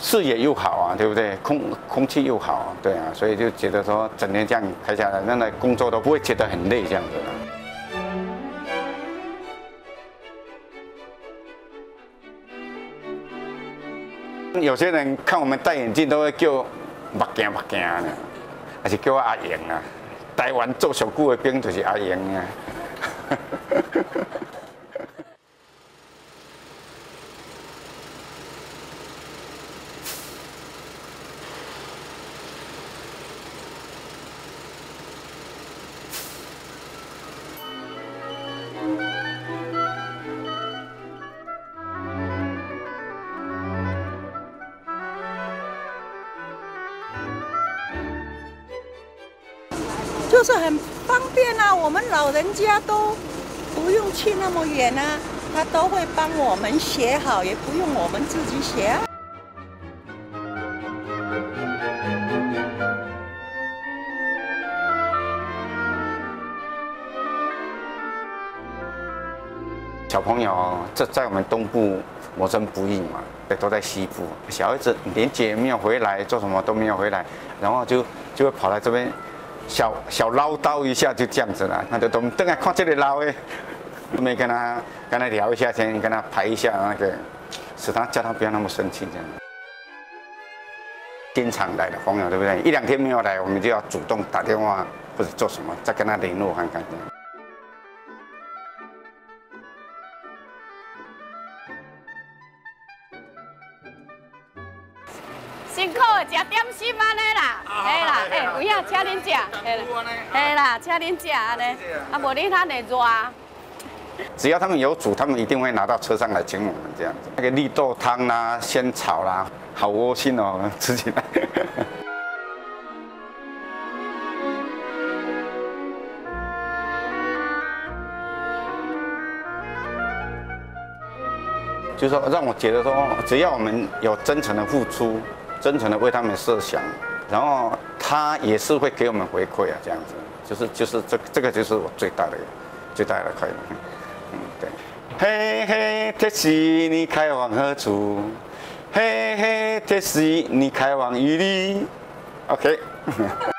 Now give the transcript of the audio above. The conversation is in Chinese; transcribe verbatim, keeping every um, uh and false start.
视野又好啊，对不对？空空气又好啊，对啊，所以就觉得说整天这样开下来，那那工作都不会觉得很累这样子的。有些人看我们戴眼镜都会叫目镜目镜呢，还是叫我阿英啊。台湾做上久的兵就是阿英啊。 就是很方便啊，我们老人家都不用去那么远啊，他都会帮我们写好，也不用我们自己写啊。 小朋友这在我们东部谋生不易嘛，都在西部。小孩子连姐没有回来，做什么都没有回来，然后就就会跑来这边。小小唠叨一下就这样子了，那就都等下看这里唠诶，没跟他跟他聊一下天，跟他排一下那个，使他叫他不要那么生气这样。经常来的朋友对不对？一两天没有来，我们就要主动打电话或者做什么，再跟他联络看看这样。 辛苦的，食点心安尼啦，嘿啦，哎，有影，请恁食，嘿啦，嘿啦，请恁食安尼，啊，无你他会热。 只要他们有煮，他们一定会拿到车上来请我们这样子。那个绿豆汤啦、仙草啦，好窝心哦，吃起来。就是说，让我觉得说，只要我们有真诚的付出。真诚的为他们设想，然后他也是会给我们回馈啊，这样子，就是就是这这个就是我最大的最大的快乐，嗯对。嘿嘿，铁西你开往何处？嘿嘿，铁西你开往伊犁 ，OK。